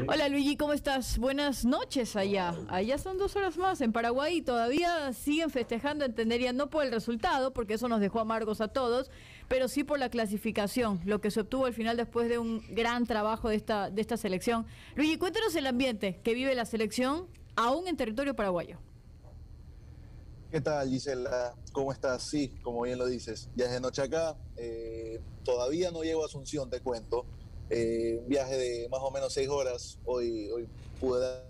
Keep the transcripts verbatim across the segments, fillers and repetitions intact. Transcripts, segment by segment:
Hola Luigi, ¿cómo estás? Buenas noches allá. Allá son dos horas más en Paraguay y todavía siguen festejando, entendería, no por el resultado, porque eso nos dejó amargos a todos, pero sí por la clasificación, lo que se obtuvo al final después de un gran trabajo de esta, de esta selección. Luigi, cuéntanos el ambiente que vive la selección aún en territorio paraguayo. ¿Qué tal, Gisela? ¿Cómo estás? Sí, como bien lo dices, ya es de noche acá. Eh, todavía no llego a Asunción, te cuento. Eh, un viaje de más o menos seis horas. Hoy, hoy pude dar.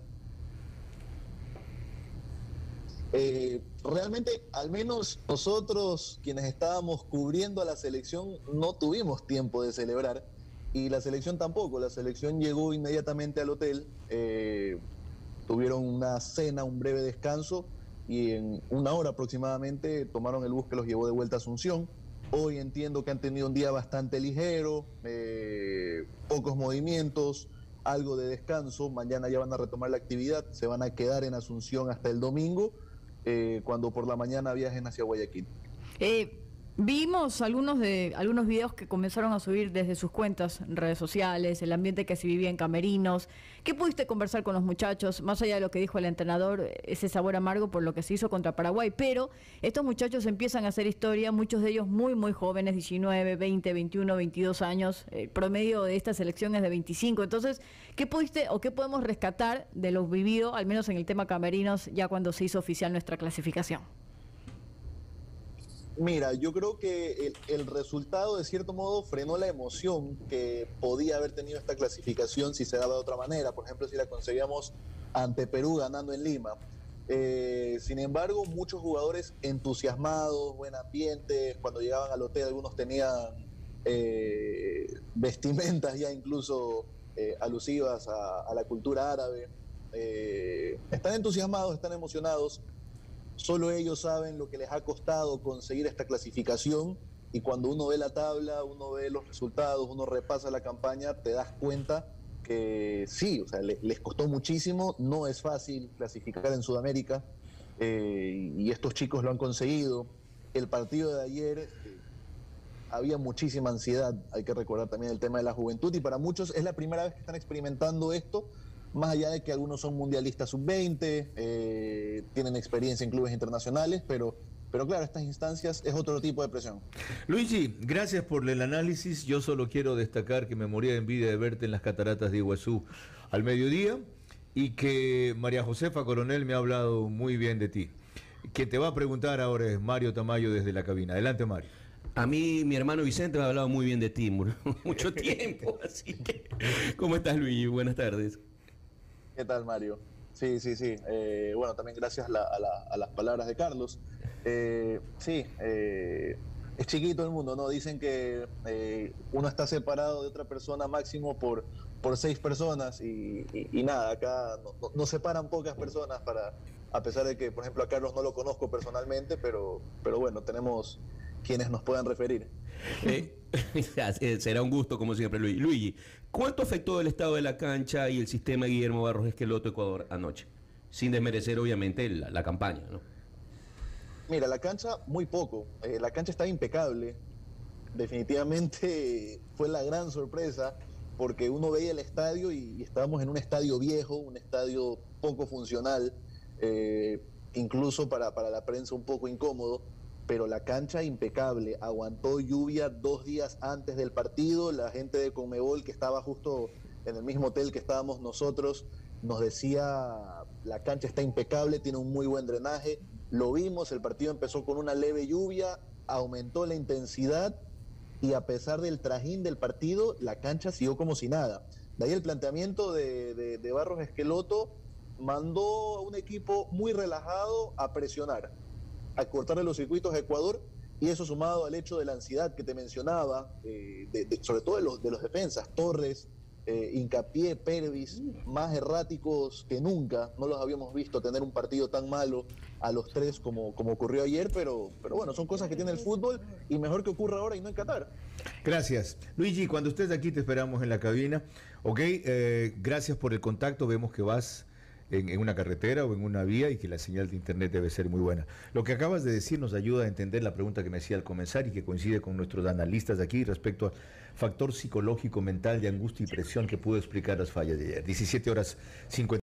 Eh, realmente, al menos nosotros, quienes estábamos cubriendo a la selección, no tuvimos tiempo de celebrar. Y la selección tampoco. La selección llegó inmediatamente al hotel. Eh, tuvieron una cena, un breve descanso. Y en una hora aproximadamente tomaron el bus que los llevó de vuelta a Asunción. Hoy entiendo que han tenido un día bastante ligero, eh, pocos movimientos, algo de descanso. Mañana ya van a retomar la actividad, se van a quedar en Asunción hasta el domingo, eh, cuando por la mañana viajen hacia Guayaquil. Eh, vimos algunos de algunos videos que comenzaron a subir desde sus cuentas en redes sociales, el ambiente que se vivía en camerinos. ¿Qué pudiste conversar con los muchachos? Más allá de lo que dijo el entrenador, ese sabor amargo por lo que se hizo contra Paraguay, pero estos muchachos empiezan a hacer historia, muchos de ellos muy muy jóvenes, diecinueve, veinte, veintiuno, veintidós años, el promedio de esta selección es de veinticinco. Entonces, ¿qué pudiste o qué podemos rescatar de lo vivido, al menos en el tema camerinos, ya cuando se hizo oficial nuestra clasificación? Mira, yo creo que el, el resultado de cierto modo frenó la emoción que podía haber tenido esta clasificación si se daba de otra manera. Por ejemplo, si la conseguíamos ante Perú ganando en Lima. Eh, sin embargo, muchos jugadores entusiasmados, buen ambiente. Cuando llegaban al hotel, algunos tenían eh, vestimentas ya incluso eh, alusivas a, a la cultura árabe. Eh, están entusiasmados, están emocionados. Solo ellos saben lo que les ha costado conseguir esta clasificación, y cuando uno ve la tabla, uno ve los resultados, uno repasa la campaña, te das cuenta que sí, o sea, les, les costó muchísimo. No es fácil clasificar en Sudamérica, eh, y estos chicos lo han conseguido. El partido de ayer, eh, había muchísima ansiedad, hay que recordar también el tema de la juventud, y para muchos es la primera vez que están experimentando esto. Más allá de que algunos son mundialistas sub veinte, eh, tienen experiencia en clubes internacionales, pero, pero claro, estas instancias es otro tipo de presión. Luigi, gracias por el análisis. Yo solo quiero destacar que me moría de envidia de verte en las cataratas de Iguazú al mediodía, y que María Josefa Coronel me ha hablado muy bien de ti. Quien te va a preguntar ahora es Mario Tamayo desde la cabina. Adelante, Mario. A mí, mi hermano Vicente me ha hablado muy bien de ti, mucho tiempo. Así que, ¿cómo estás, Luigi? Buenas tardes. ¿Qué tal, Mario? Sí, sí, sí. Eh, bueno, también gracias a, la, a, la, a las palabras de Carlos. Eh, sí, eh, es chiquito el mundo, ¿no? Dicen que eh, uno está separado de otra persona máximo por, por seis personas, y, y, y nada, acá no, no, nos separan pocas personas, para, a pesar de que, por ejemplo, a Carlos no lo conozco personalmente, pero, pero bueno, tenemos quienes nos puedan referir. Eh, será un gusto, como siempre, Luigi. Luigi, ¿cuánto afectó el estado de la cancha y el sistema de Guillermo Barros Esqueloto Ecuador anoche? Sin desmerecer, obviamente, la, la campaña, ¿no? Mira, la cancha, muy poco. Eh, la cancha estaba impecable. Definitivamente fue la gran sorpresa, porque uno veía el estadio y, y estábamos en un estadio viejo, un estadio poco funcional, eh, incluso para, para la prensa un poco incómodo. Pero la cancha impecable, aguantó lluvia dos días antes del partido. La gente de Conmebol, que estaba justo en el mismo hotel que estábamos nosotros, nos decía: la cancha está impecable, tiene un muy buen drenaje. Lo vimos, el partido empezó con una leve lluvia, aumentó la intensidad, y a pesar del trajín del partido, la cancha siguió como si nada. De ahí el planteamiento de, de, de Barros Esqueloto mandó a un equipo muy relajado a presionar, a cortarle los circuitos a Ecuador, y eso sumado al hecho de la ansiedad que te mencionaba, eh, de, de, sobre todo de los, de los defensas, Torres, eh, Hincapié, Pervis, más erráticos que nunca. No los habíamos visto tener un partido tan malo a los tres como, como ocurrió ayer, pero, pero bueno, son cosas que tiene el fútbol, y mejor que ocurra ahora y no en Qatar. Gracias. Luigi, cuando estés aquí te esperamos en la cabina. Ok, eh, gracias por el contacto. Vemos que vas En, en una carretera o en una vía, y que la señal de internet debe ser muy buena. Lo que acabas de decir nos ayuda a entender la pregunta que me hacía al comenzar, y que coincide con nuestros analistas de aquí respecto factor psicológico, mental, de angustia y presión que pudo explicar las fallas de ayer. diecisiete horas cincuenta.